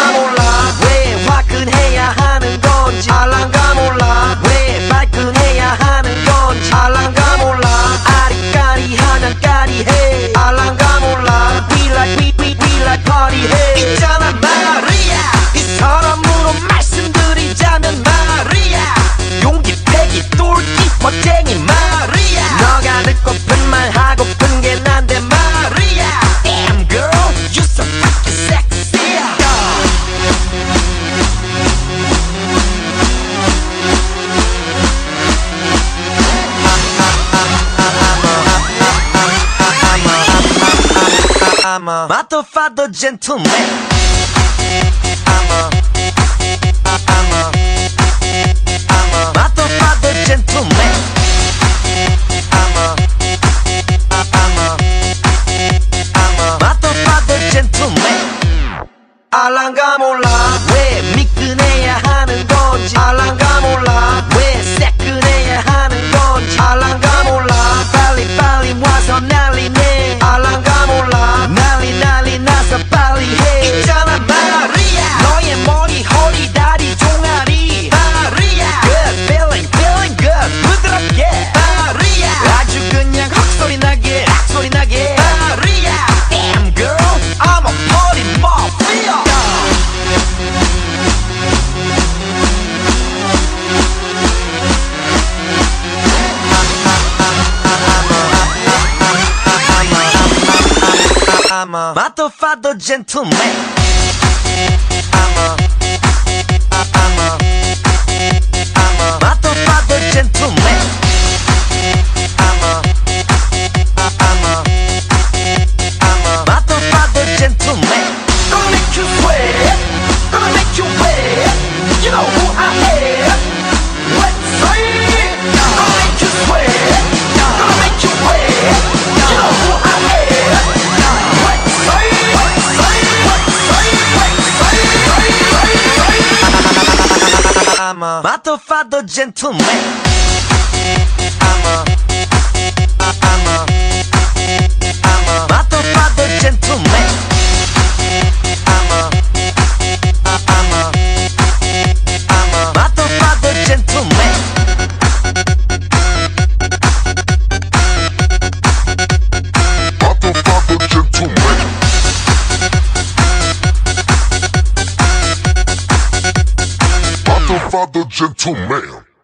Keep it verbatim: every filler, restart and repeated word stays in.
알랑가 몰라 왜 화끈해야 하는 건지 알랑가 몰라 왜 발끈해야 하는 건지 알랑가 몰라 아리까리하면 까리해 알랑가 몰라 We like we we we like party해 있잖아 마리아 이 사람으로 말씀드리자면 마리아 용기 패기 똘끼 멋쟁이 마리아 너가 듣고픈 말 하고픈 게 난데 마리아 Damn girl you so fucking sexy I'm a motherfucker gentleman I'm a I'm a I'm a motherfucker gentleman I'm a I'm a I'm a motherfucker gentleman 알랑가 몰라 왜 미끈해야 하는 건지 알랑가 몰라 왜 새끈해야 하는 건지 알랑가 몰라 빨리 빨리 와서 난리네 알랑가 몰라 난리 난리 나서 빨리 해 있잖아 마리아 너의 머리 허리 다리 종아리 마리아 Good feeling feeling good 부드럽게 마리아 아주 그냥 헉소리 나게 악소리 나게 마리아 Damn girl I'm a party mafia I'm a motherfucker gentleman I'm a I'm a I'm a motherfucker gentleman I'm a I'm a I'm a motherfucker gentleman Gonna make you sweat Gonna make you wet You know who I am Let's say it Gonna make you sweat Gonna make you wet You know who I am I'm a motherfucker gentleman I'm a I'm a I'm a motherfucker gentleman I'm a I'm a I'm a motherfucker gentleman Motherfucker gentleman Motherfucker gentleman